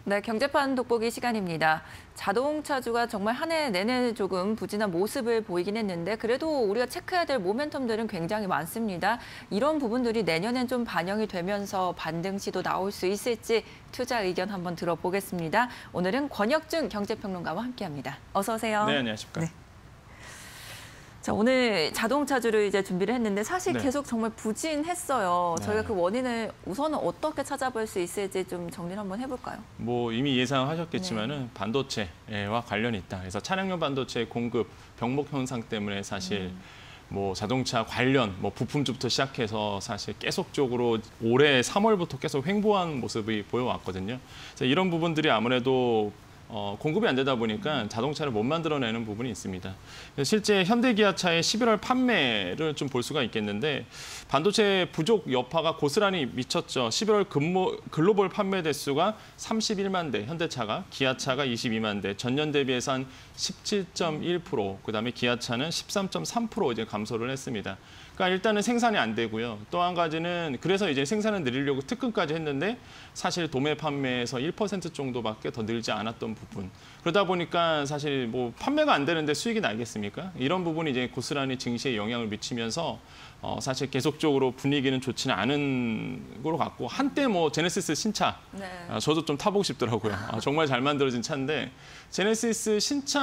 네, 경제판 돋보기 시간입니다. 자동차주가 정말 한 해 내내 조금 부진한 모습을 보이긴 했는데 그래도 우리가 체크해야 될 모멘텀들은 굉장히 많습니다. 이런 부분들이 내년엔 좀 반영이 되면서 반등 시도 나올 수 있을지 투자 의견 한번 들어보겠습니다. 오늘은 권혁준 경제평론가와 함께합니다. 어서 오세요. 네, 안녕하십니까. 네. 자, 오늘 자동차주를 이제 준비를 했는데 사실 네. 계속 정말 부진했어요. 네. 저희가 그 원인을 우선은 어떻게 찾아볼 수 있을지 좀 정리를 한번 해볼까요? 뭐 이미 예상하셨겠지만은 반도체와 관련이 있다. 그래서 차량용 반도체 공급 병목 현상 때문에 사실 뭐 자동차 관련 뭐 부품주부터 시작해서 사실 계속적으로 올해 3월부터 계속 횡보한 모습이 보여왔거든요. 그래서 이런 부분들이 아무래도 공급이 안 되다 보니까 자동차를 못 만들어내는 부분이 있습니다. 실제 현대기아차의 11월 판매를 좀 볼 수가 있겠는데 반도체 부족 여파가 고스란히 미쳤죠. 11월 글로벌 판매 대수가 31만 대, 현대차가, 기아차가 22만 대, 전년 대비해서 한 17.1%, 그다음에 기아차는 13.3% 이제 감소를 했습니다. 그러니까 일단은 생산이 안 되고요. 또 한 가지는 그래서 이제 생산을 늘리려고 특근까지 했는데 사실 도매 판매에서 1% 정도밖에 더 늘지 않았던 부분. 그러다 보니까 사실 뭐 판매가 안 되는데 수익이 나겠습니까? 이런 부분이 이제 고스란히 증시에 영향을 미치면서 사실 계속적으로 분위기는 좋지는 않은 거로 같고 한때 뭐 제네시스 신차 저도 좀 타보고 싶더라고요. 정말 잘 만들어진 차인데 제네시스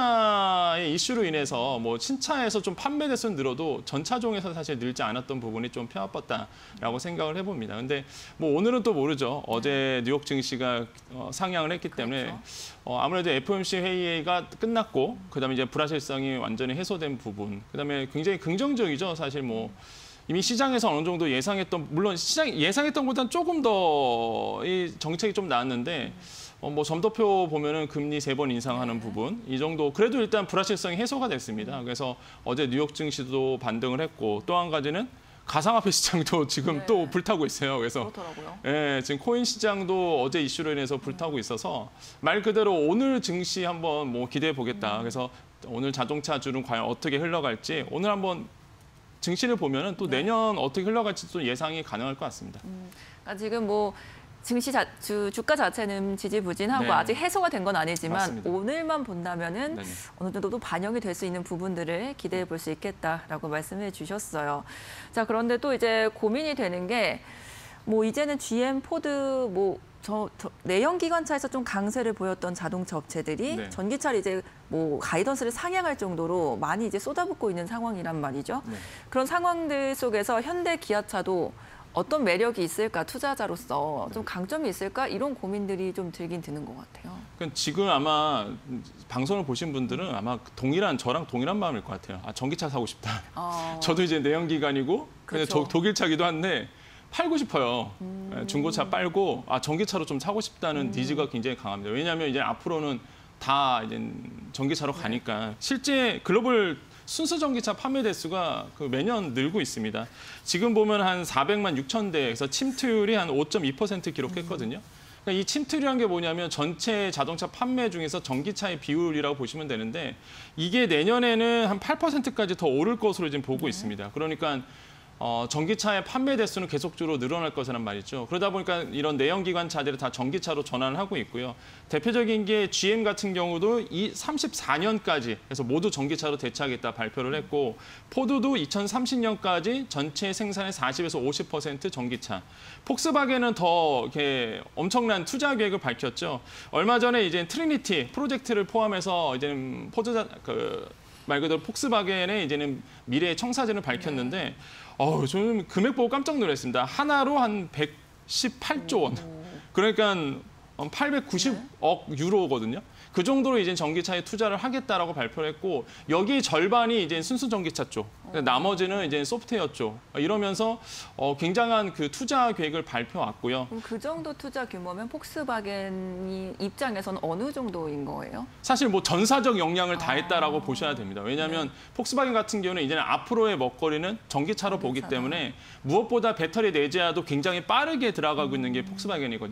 신차의 이슈로 인해서 뭐 신차에서 좀 판매 대수는 늘어도 전차종에서 사실 늘지 않았던 부분이 좀 뼈아팠다라고 생각을 해봅니다. 근데 뭐 오늘은 또 모르죠. 어제 뉴욕 증시가 상향을 했기 때문에 그렇죠. 아무래도 FOMC 회의가 끝났고 그다음에 이제 불확실성이 완전히 해소된 부분, 그다음에 굉장히 긍정적이죠. 사실 뭐 이미 시장에서 어느 정도 예상했던, 물론 시장 예상했던 것보다는 조금 더 이 정책이 좀 나왔는데 뭐 점도표 보면은 금리 3번 인상하는 부분 이 정도 그래도 일단 불확실성이 해소가 됐습니다. 그래서 어제 뉴욕 증시도 반등을 했고 또 한 가지는 가상화폐 시장도 지금 또 불타고 있어요. 그래서 예, 지금 코인 시장도 어제 이슈로 인해서 불타고 있어서 말 그대로 오늘 증시 한번 뭐 기대해 보겠다. 그래서 오늘 자동차주는 과연 어떻게 흘러갈지 오늘 한번 증시를 보면은 또 내년 어떻게 흘러갈지 또 예상이 가능할 것 같습니다. 그러니까 지금 뭐 증시 주가 자체는 지지부진하고 아직 해소가 된 건 아니지만 맞습니다. 오늘만 본다면은 어느 정도 반영이 될 수 있는 부분들을 기대해 볼 수 있겠다라고 말씀해 주셨어요. 자, 그런데 또 이제 고민이 되는 게 뭐 이제는 GM, 포드 뭐 내연 기관차에서 좀 강세를 보였던 자동차 업체들이 전기차를 이제 뭐 가이던스를 상향할 정도로 많이 이제 쏟아붓고 있는 상황이란 말이죠. 그런 상황들 속에서 현대 기아차도 어떤 매력이 있을까, 투자자로서 좀 강점이 있을까 이런 고민들이 좀 들긴 드는 것 같아요. 그러니까 지금 아마 방송을 보신 분들은 아마 저랑 동일한 마음일 것 같아요. 전기차 사고 싶다. 저도 이제 내연기관이고 그렇죠. 독일차기도 한데 팔고 싶어요. 중고차 빨고 전기차로 좀 사고 싶다는 니즈가 굉장히 강합니다. 왜냐하면 이제 앞으로는 다 이제 전기차로 가니까 실제 글로벌 순수 전기차 판매 대수가 매년 늘고 있습니다. 지금 보면 한 400만 6천 대에서 침투율이 한 5.2% 기록했거든요. 그러니까 이 침투율이란 게 뭐냐면 전체 자동차 판매 중에서 전기차의 비율이라고 보시면 되는데 이게 내년에는 한 8%까지 더 오를 것으로 지금 보고 있습니다. 그러니까 전기차의 판매 대수는 계속적으로 늘어날 것이란 말이죠. 그러다 보니까 이런 내연기관차들이 다 전기차로 전환을 하고 있고요. 대표적인 게 GM 같은 경우도 34년까지 해서 모두 전기차로 대체하겠다 발표를 했고 포드도 2030년까지 전체 생산의 40에서 50% 전기차. 폭스바겐은 더 이렇게 엄청난 투자 계획을 밝혔죠. 얼마 전에 이제 트리니티 프로젝트를 포함해서 이제는 말 그대로 폭스바겐의 이제는 미래의 청사진을 밝혔는데 저는 금액 보고 깜짝 놀랐습니다. 하나로 한 118조 원. 그러니까 890억 유로거든요. 그 정도로 이제 전기차에 투자를 하겠다라고 발표를 했고 여기 절반이 이제 순수 전기차 쪽, 나머지는 이제 소프트웨어 쪽 이러면서 굉장한 그 투자 계획을 발표했고요. 그럼 그 정도 투자 규모면 폭스바겐 입장에서는 어느 정도인 거예요? 사실 뭐 전사적 역량을 다했다라고 보셔야 됩니다. 왜냐하면 폭스바겐 같은 경우는 이제는 앞으로의 먹거리는 전기차로 보기 때문에 무엇보다 배터리 내재화도 굉장히 빠르게 들어가고 있는 게 폭스바겐이거든요.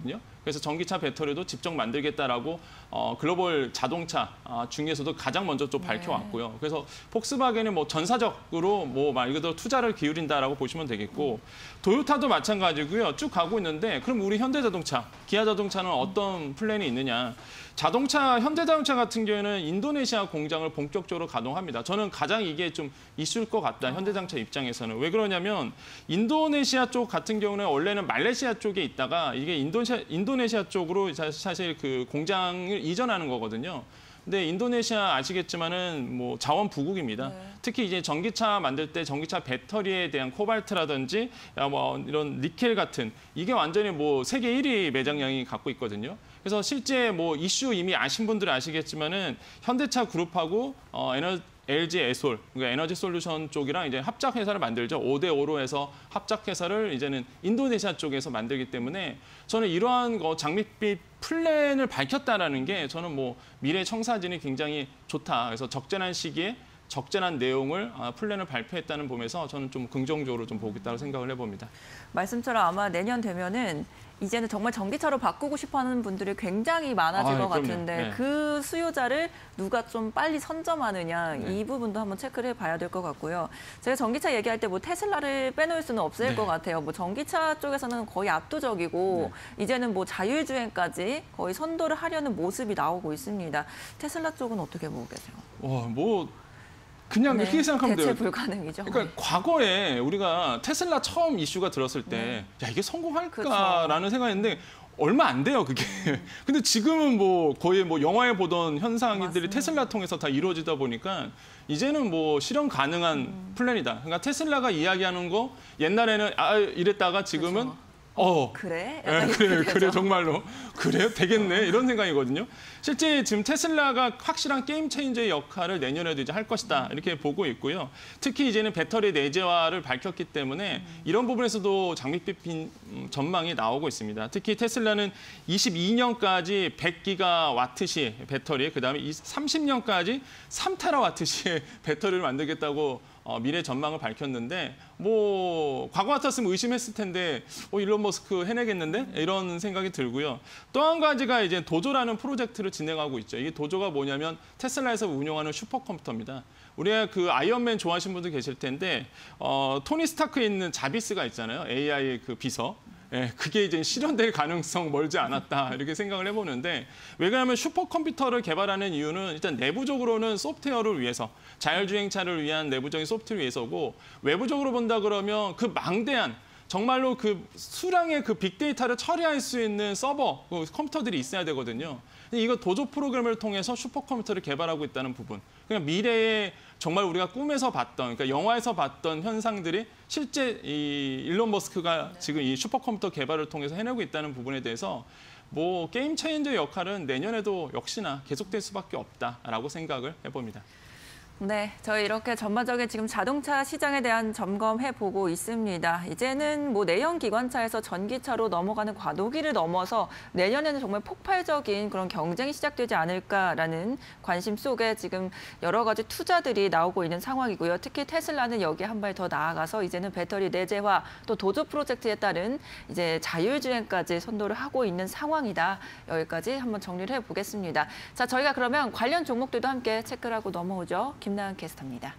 그래서 전기차 배터리도 직접 만들겠다라고 글로벌 자동차 중에서도 가장 먼저 좀 밝혀왔고요. 그래서 폭스바겐이 뭐 전사적으로 뭐 말 그대로 투자를 기울인다라고 보시면 되겠고, 도요타도 마찬가지고요. 쭉 가고 있는데, 그럼 우리 현대자동차, 기아자동차는 어떤 플랜이 있느냐? 현대자동차 같은 경우에는 인도네시아 공장을 본격적으로 가동합니다. 저는 가장 이게 좀 이슈일 것 같다, 현대자동차 입장에서는. 왜 그러냐면 인도네시아 쪽 같은 경우는 원래는 말레이시아 쪽에 있다가 이게 인도네시아 쪽으로 사실 그 공장을 이전하는 거거든요. 근데 인도네시아 아시겠지만은 뭐 자원 부국입니다. 특히 이제 전기차 만들 때 전기차 배터리에 대한 코발트라든지 뭐 이런 니켈 같은 이게 완전히 뭐 세계 1위 매장량이 갖고 있거든요. 그래서 실제 뭐 이슈 이미 아신 분들은 아시겠지만은 현대차 그룹하고 LG 에솔, 그러니까 에너지 솔루션 쪽이랑 이제 합작 회사를 만들죠. 5대5로 해서 합작 회사를 이제는 인도네시아 쪽에서 만들기 때문에 저는 이러한 장밋빛 플랜을 밝혔다라는 게 저는 뭐 미래 청사진이 굉장히 좋다. 그래서 적절한 시기에 적절한 내용을 플랜을 발표했다는 점에서 저는 좀 긍정적으로 좀 보겠다고 생각을 해봅니다. 말씀처럼 아마 내년 되면은 이제는 정말 전기차로 바꾸고 싶어하는 분들이 굉장히 많아질 것 같은데 네. 그 수요자를 누가 좀 빨리 선점하느냐 이 부분도 한번 체크를 해봐야 될 것 같고요. 제가 전기차 얘기할 때 뭐 테슬라를 빼놓을 수는 없을 것 같아요. 뭐 전기차 쪽에서는 거의 압도적이고 이제는 뭐 자율주행까지 거의 선도를 하려는 모습이 나오고 있습니다. 테슬라 쪽은 어떻게 보고 계세요? 그냥 이렇게 생각하면 돼요. 대체 불가능이죠. 그러니까 과거에 우리가 테슬라 처음 이슈가 들었을 때 야, 이게 성공할까라는 생각했는데 얼마 안 돼요, 그게. 근데 지금은 뭐 거의 뭐 영화에 보던 현상들이 맞습니다. 테슬라 통해서 다 이루어지다 보니까 이제는 뭐 실현 가능한 플랜이다. 그러니까 테슬라가 이야기하는 거 옛날에는 이랬다가 지금은 그래? 그래 정말로 그래요? 되겠네 이런 생각이거든요. 실제 지금 테슬라가 확실한 게임 체인저의 역할을 내년에도 이제 할 것이다 이렇게 보고 있고요. 특히 이제는 배터리 내재화를 밝혔기 때문에 이런 부분에서도 장밋빛 전망이 나오고 있습니다. 특히 테슬라는 22년까지 100기가와트시 배터리, 그다음에 30년까지 3테라와트시의 배터리를 만들겠다고 미래 전망을 밝혔는데 뭐 과거 같았으면 의심했을 텐데 일론 머스크 해내겠는데 이런 생각이 들고요. 또 한 가지가 이제 도조라는 프로젝트를 진행하고 있죠. 이게 도조가 뭐냐면 테슬라에서 운영하는 슈퍼컴퓨터입니다. 우리가 그 아이언맨 좋아하시는 분들 계실 텐데 토니 스타크에 있는 자비스가 있잖아요. AI 그 비서. 그게 이제 실현될 가능성 멀지 않았다 이렇게 생각을 해보는데, 왜 그러냐면 슈퍼컴퓨터를 개발하는 이유는 일단 내부적으로는 소프트웨어를 위해서, 자율주행차를 위한 내부적인 소프트웨어를 위해서고, 외부적으로 본다 그러면 그 망대한 정말로 그 수량의 그 빅데이터를 처리할 수 있는 서버, 컴퓨터들이 있어야 되거든요. 이거 도조 프로그램을 통해서 슈퍼컴퓨터를 개발하고 있다는 부분. 그냥 미래에 정말 우리가 꿈에서 봤던, 그러니까 영화에서 봤던 현상들이 실제 이 일론 머스크가 지금 이 슈퍼컴퓨터 개발을 통해서 해내고 있다는 부분에 대해서 뭐 게임 체인저 역할은 내년에도 역시나 계속될 수밖에 없다라고 생각을 해봅니다. 네, 저희 이렇게 전반적인 지금 자동차 시장에 대한 점검해보고 있습니다. 이제는 뭐 내연 기관차에서 전기차로 넘어가는 과도기를 넘어서 내년에는 정말 폭발적인 그런 경쟁이 시작되지 않을까라는 관심 속에 지금 여러 가지 투자들이 나오고 있는 상황이고요. 특히 테슬라는 여기에 한 발 더 나아가서 이제는 배터리 내재화 또 도조 프로젝트에 따른 이제 자율주행까지 선도를 하고 있는 상황이다. 여기까지 한번 정리를 해보겠습니다. 자, 저희가 그러면 관련 종목들도 함께 체크를 하고 넘어오죠. 김나은 캐스터입니다.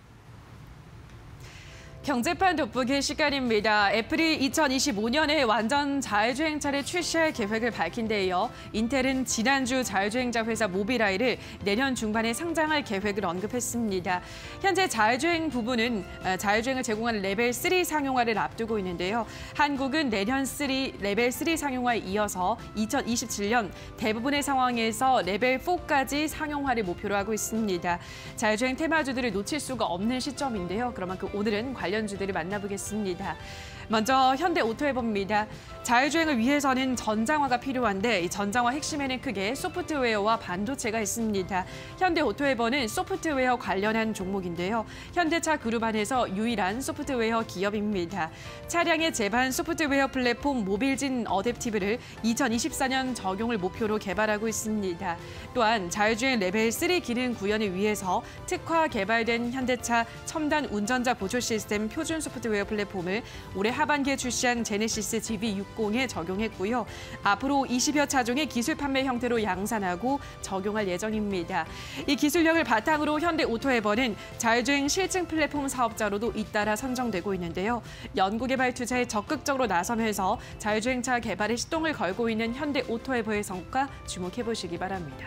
경제판 돋보기 시간입니다. 애플이 2025년에 완전 자율주행차를 출시할 계획을 밝힌 데 이어 인텔은 지난주 자율주행차 회사 모비라이를 내년 중반에 상장할 계획을 언급했습니다. 현재 자율주행 부분은 자율주행을 제공하는 레벨 3 상용화를 앞두고 있는데요. 한국은 내년 레벨 3 상용화에 이어서 2027년 대부분의 상황에서 레벨 4까지 상용화를 목표로 하고 있습니다. 자율주행 테마주들을 놓칠 수가 없는 시점인데요. 그만큼 오늘은 관련주들을 만나보겠습니다. 먼저 현대오토해버입니다. 자율주행을 위해서는 전장화가 필요한데 이 전장화 핵심에는 크게 소프트웨어와 반도체가 있습니다. 현대오토해버는 소프트웨어 관련한 종목인데요. 현대차 그룹 안에서 유일한 소프트웨어 기업입니다. 차량의 제반 소프트웨어 플랫폼 모빌진 어댑티브를 2024년 적용을 목표로 개발하고 있습니다. 또한 자율주행 레벨 3 기능 구현을 위해서 특화 개발된 현대차 첨단 운전자 보조 시스템 표준 소프트웨어 플랫폼을 올해 하반기에 출시한 제네시스 GV60에 적용했고요. 앞으로 20여 차종의 기술 판매 형태로 양산하고 적용할 예정입니다. 이 기술력을 바탕으로 현대오토에버는 자율주행 실증 플랫폼 사업자로도 잇따라 선정되고 있는데요. 연구개발 투자에 적극적으로 나서면서 자율주행차 개발에 시동을 걸고 있는 현대오토에버의 성과 주목해보시기 바랍니다.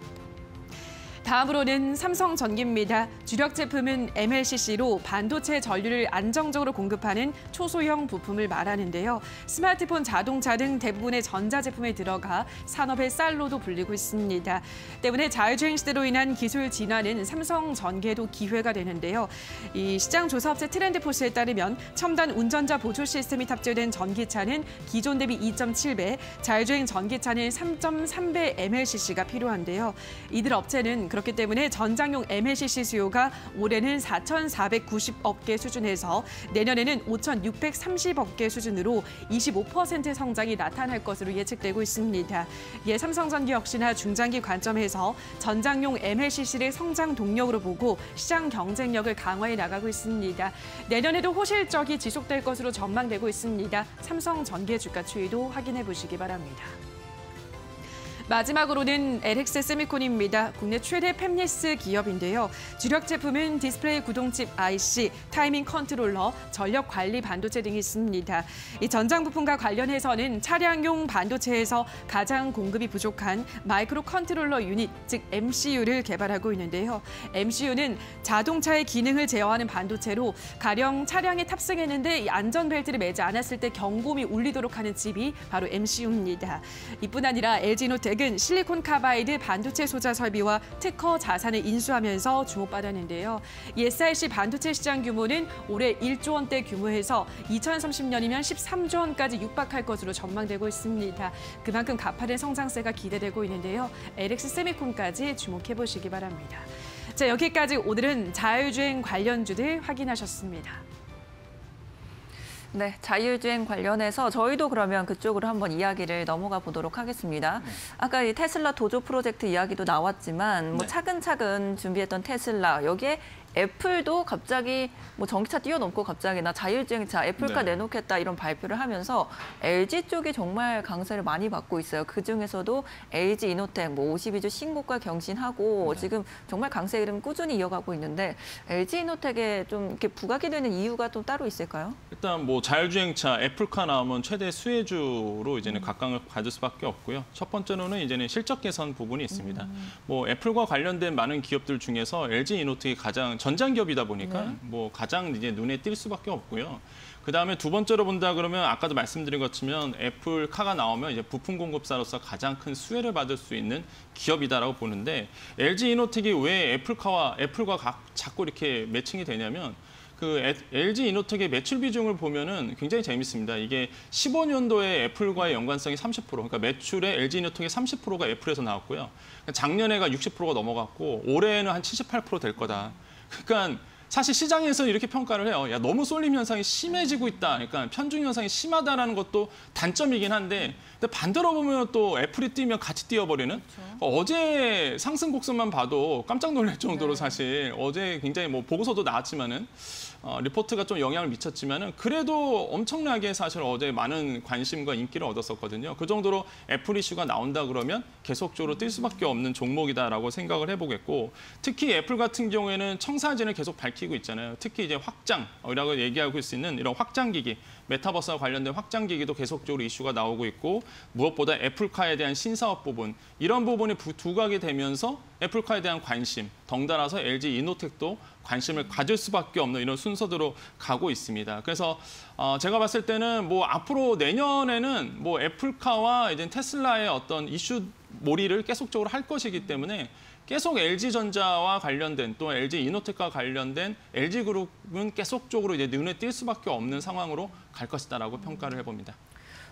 다음으로는 삼성전기입니다. 주력 제품은 MLCC로 반도체 전류를 안정적으로 공급하는 초소형 부품을 말하는데요. 스마트폰, 자동차 등 대부분의 전자제품에 들어가 산업의 쌀로도 불리고 있습니다. 때문에 자율주행 시대로 인한 기술 진화는 삼성전기에도 기회가 되는데요. 이 시장 조사업체 트렌드포스에 따르면 첨단 운전자 보조 시스템이 탑재된 전기차는 기존 대비 2.7배, 자율주행 전기차는 3.3배 MLCC가 필요한데요. 이들 업체는 그렇기 때문에 전장용 MLCC 수요가 올해는 4,490억 개 수준에서 내년에는 5,630억 개 수준으로 25% 성장이 나타날 것으로 예측되고 있습니다. 이에 삼성전기 역시나 중장기 관점에서 전장용 MLCC를 성장 동력으로 보고 시장 경쟁력을 강화해 나가고 있습니다. 내년에도 호실적이 지속될 것으로 전망되고 있습니다. 삼성전기의 주가 추이도 확인해 보시기 바랍니다. 마지막으로는 LX 세미콘입니다. 국내 최대 팹리스 기업인데요. 주력 제품은 디스플레이 구동칩 IC, 타이밍 컨트롤러, 전력 관리 반도체 등이 있습니다. 이 전장 부품과 관련해서는 차량용 반도체에서 가장 공급이 부족한 마이크로 컨트롤러 유닛, 즉 MCU를 개발하고 있는데요. MCU는 자동차의 기능을 제어하는 반도체로 가령 차량에 탑승했는데 이 안전벨트를 매지 않았을 때 경고음이 울리도록 하는 칩이 바로 MCU입니다. 이뿐 아니라 LG노텍 은 실리콘 카바이드 반도체 소자 설비와 특허 자산을 인수하면서 주목받았는데요. 이 SiC 반도체 시장 규모는 올해 1조 원대 규모에서 2030년이면 13조 원까지 육박할 것으로 전망되고 있습니다. 그만큼 가파른 성장세가 기대되고 있는데요. LX 세미콘까지 주목해보시기 바랍니다. 자, 여기까지 오늘은 자율주행 관련주들 확인하셨습니다. 네, 자율주행 관련해서 저희도 그러면 그쪽으로 한번 이야기를 넘어가 보도록 하겠습니다. 아까 이 테슬라 도조 프로젝트 이야기도 나왔지만 뭐 차근차근 준비했던 테슬라, 여기에 애플도 갑자기 뭐 전기차 뛰어넘고 갑자기 나 자율주행차 애플카 내놓겠다 이런 발표를 하면서 LG 쪽이 정말 강세를 많이 받고 있어요. 그중에서도 LG 이노텍 뭐 52주 신고가 경신하고 지금 정말 강세 흐름 꾸준히 이어가고 있는데 LG 이노텍에 좀 이렇게 부각이 되는 이유가 또 따로 있을까요? 일단 뭐 자율주행차 애플카 나오면 최대 수혜주로 이제는 각광을 받을 수밖에 없고요. 첫 번째로는 이제는 실적 개선 부분이 있습니다. 뭐 애플과 관련된 많은 기업들 중에서 LG 이노텍이 가장 전장기업이다 보니까 뭐 가장 이제 눈에 띌 수밖에 없고요. 그다음에 두 번째로 본다 그러면 아까도 말씀드린 것처럼 애플카가 나오면 이제 부품 공급사로서 가장 큰 수혜를 받을 수 있는 기업이다라고 보는데 LG 이노텍이 왜 애플과 자꾸 이렇게 매칭이 되냐면 그 LG 이노텍의 매출 비중을 보면은 굉장히 재밌습니다. 이게 15년도에 애플과의 연관성이 30%, 그러니까 매출의 LG 이노텍의 30%가 애플에서 나왔고요. 작년에가 60%가 넘어갔고 올해는 한 78% 될 거다. 그러니까 사실 시장에서 이렇게 평가를 해요. 야, 너무 쏠림 현상이 심해지고 있다. 그러니까 편중 현상이 심하다라는 것도 단점이긴 한데 근데 반대로 보면 또 애플이 뛰면 같이 뛰어버리는. 어제 상승 곡선만 봐도 깜짝 놀랄 정도로 사실 어제 굉장히 뭐 보고서도 나왔지만은 리포트가 좀 영향을 미쳤지만은 그래도 엄청나게 사실 어제 많은 관심과 인기를 얻었었거든요. 그 정도로 애플 이슈가 나온다 그러면 계속적으로 뛸 수밖에 없는 종목이다라고 생각을 해보겠고 특히 애플 같은 경우에는 청사진을 계속 밝히고 있잖아요. 특히 이제 확장이라고 얘기하고 있는 이런 확장기기, 메타버스와 관련된 확장기기도 계속적으로 이슈가 나오고 있고 무엇보다 애플카에 대한 신사업 부분 이런 부분이 두각이 되면서 애플카에 대한 관심, 덩달아서 LG 이노텍도 관심을 가질 수밖에 없는 이런 순서대로 가고 있습니다. 그래서 제가 봤을 때는 뭐 앞으로 내년에는 뭐 애플카와 이제 테슬라의 어떤 이슈 몰이를 계속적으로 할 것이기 때문에 계속 LG전자와 관련된 또 LG 이노텍과 관련된 LG그룹은 계속적으로 이제 눈에 띌 수밖에 없는 상황으로 갈 것이다라고 평가를 해봅니다.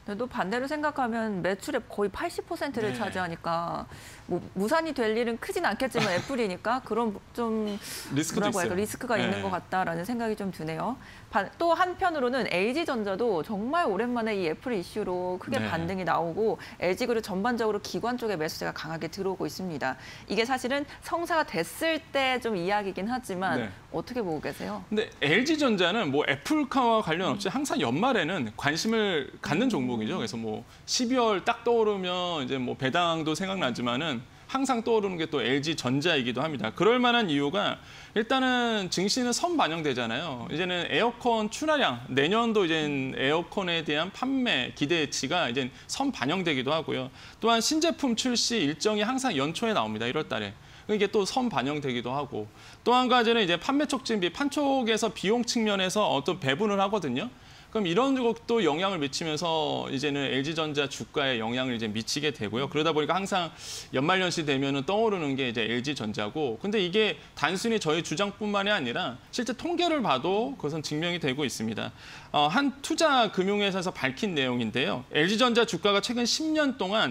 근데 또 반대로 생각하면 매출의 거의 80%를 네. 차지하니까 뭐 무산이 될 일은 크진 않겠지만 애플이니까 그런 좀 리스크도 있어요. 리스크가 네. 있는 것 같다라는 생각이 좀 드네요. 또 한편으로는 LG전자도 정말 오랜만에 이 애플 이슈로 크게 네. 반등이 나오고 LG그룹 전반적으로 기관 쪽의 매수세가 강하게 들어오고 있습니다. 이게 사실은 성사가 됐을 때 좀 이야기긴 하지만 네. 어떻게 보고 계세요? 근데 LG전자는 뭐 애플카와 관련 없이 항상 연말에는 관심을 갖는 종목이죠. 그래서 뭐 12월 딱 떠오르면 이제 뭐 배당도 생각나지만은 항상 떠오르는 게 또 LG전자이기도 합니다. 그럴 만한 이유가 일단은 증시는 선반영되잖아요. 이제는 에어컨 출하량, 내년도 이제 에어컨에 대한 판매 기대치가 이제 선반영되기도 하고요. 또한 신제품 출시 일정이 항상 연초에 나옵니다. 1월 달에. 이게 또 선반영되기도 하고 또 한 가지는 이제 판매 촉진비, 판촉에서 비용 측면에서 어떤 배분을 하거든요. 그럼 이런 것도 영향을 미치면서 이제는 LG전자 주가에 영향을 이제 미치게 되고요. 그러다 보니까 항상 연말연시 되면은 떠오르는 게 이제 LG전자고, 근데 이게 단순히 저희 주장뿐만이 아니라 실제 통계를 봐도 그것은 증명이 되고 있습니다. 한 투자 금융회사에서 밝힌 내용인데요. LG전자 주가가 최근 10년 동안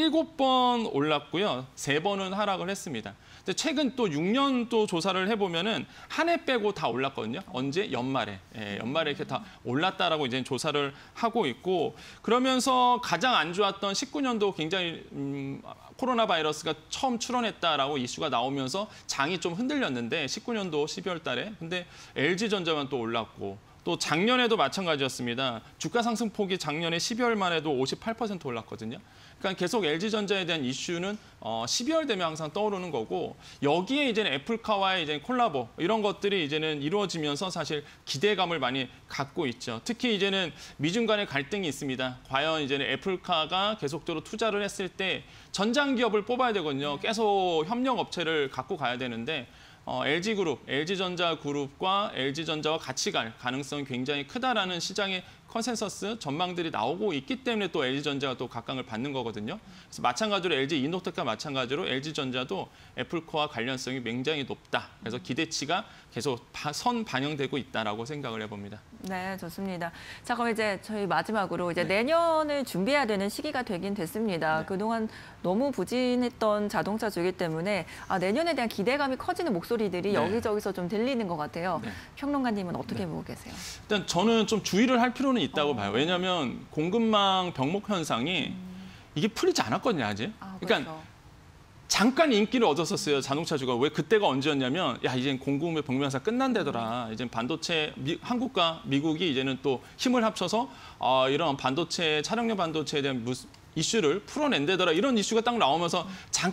7번 올랐고요. 3번은 하락을 했습니다. 근데 최근 또 6년 또 조사를 해보면은 한 해 빼고 다 올랐거든요. 언제? 연말에. 연말에 이렇게 다 올랐다라고 이제 조사를 하고 있고, 그러면서 가장 안 좋았던 19년도 굉장히 코로나 바이러스가 처음 출현했다라고 이슈가 나오면서 장이 좀 흔들렸는데 19년도 12월 달에. 근데 LG전자만 또 올랐고, 또 작년에도 마찬가지였습니다. 주가 상승폭이 작년에 12월 만에도 58% 올랐거든요. 그러니까 계속 LG전자에 대한 이슈는 12월 되면 항상 떠오르는 거고, 여기에 이제는 애플카와의 이제 콜라보 이런 것들이 이제는 이루어지면서 사실 기대감을 많이 갖고 있죠. 특히 이제는 미중 간의 갈등이 있습니다. 과연 이제는 애플카가 계속적으로 투자를 했을 때 전장 기업을 뽑아야 되거든요. 계속 협력 업체를 갖고 가야 되는데 LG그룹, LG전자 그룹과 LG전자와 같이 갈 가능성이 굉장히 크다라는 시장의 컨센서스 전망들이 나오고 있기 때문에 또 LG전자가 또 각광을 받는 거거든요. 그래서 마찬가지로 LG 이노텍과 마찬가지로 LG전자도 애플코어와 관련성이 굉장히 높다. 그래서 기대치가 계속 선 반영되고 있다라고 생각을 해봅니다. 네, 좋습니다. 자, 그럼 이제 저희 마지막으로 이제 내년을 준비해야 되는 시기가 되긴 됐습니다. 그동안 너무 부진했던 자동차주이기 때문에 내년에 대한 기대감이 커지는 목소리들이 여기저기서 좀 들리는 것 같아요. 평론가님은 어떻게 보고 계세요? 일단 저는 좀 주의를 할 필요는 있다고 봐요. 왜냐하면 공급망 병목 현상이 이게 풀리지 않았거든요, 아직. 그러니까 잠깐 인기를 얻었었어요, 자동차주가. 왜 그때가 언제였냐면, 야, 이젠 공급의 병목 현상 끝난다더라. 이젠 반도체, 한국과 미국이 이제는 또 힘을 합쳐서 이런 반도체, 차량용 반도체에 대한 이슈를 풀어낸다더라. 이런 이슈가 딱 나오면서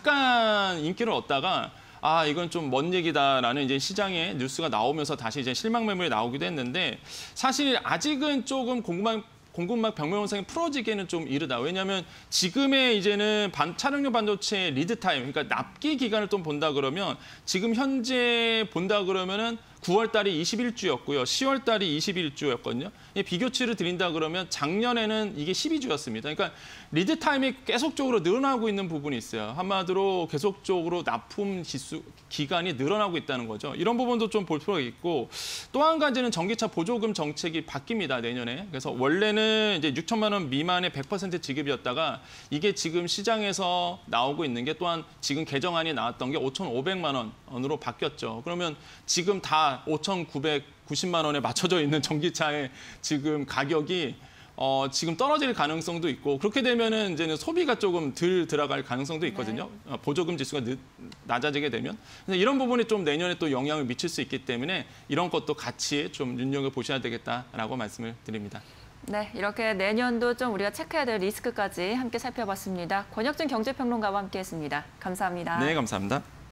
잠깐 인기를 얻다가 이건 좀 먼 얘기다라는 이제 시장에 뉴스가 나오면서 다시 이제 실망 매물이 나오기도 했는데, 사실 아직은 조금 공급망 병목 현상이 풀어지기에는 좀 이르다. 왜냐하면 지금의 이제는 차량용 반도체 리드 타임, 그러니까 납기 기간을 좀 본다 그러면 지금 현재 본다 그러면은 9월 달이 21주였고요. 10월 달이 21주였거든요. 비교치를 드린다 그러면 작년에는 이게 12주였습니다. 그러니까 리드 타임이 계속적으로 늘어나고 있는 부분이 있어요. 한마디로 계속적으로 납품 기간이 늘어나고 있다는 거죠. 이런 부분도 좀 볼 필요가 있고, 또 한 가지는 전기차 보조금 정책이 바뀝니다, 내년에. 그래서 원래는 이제 6천만 원 미만의 100% 지급이었다가 이게 지금 시장에서 나오고 있는 게, 또한 지금 개정안이 나왔던 게 5,500만 원으로 바뀌었죠. 그러면 지금 다 5,990만 원에 맞춰져 있는 전기차의 지금 가격이 지금 떨어질 가능성도 있고, 그렇게 되면은 이제는 소비가 조금 덜 들어갈 가능성도 있거든요. 보조금 지수가 낮아지게 되면. 근데 이런 부분이 좀 내년에 또 영향을 미칠 수 있기 때문에 이런 것도 같이 좀 눈여겨보셔야 되겠다라고 말씀을 드립니다. 네, 이렇게 내년도 좀 우리가 체크해야 될 리스크까지 함께 살펴봤습니다. 권혁준 경제평론가와 함께했습니다. 감사합니다. 네, 감사합니다.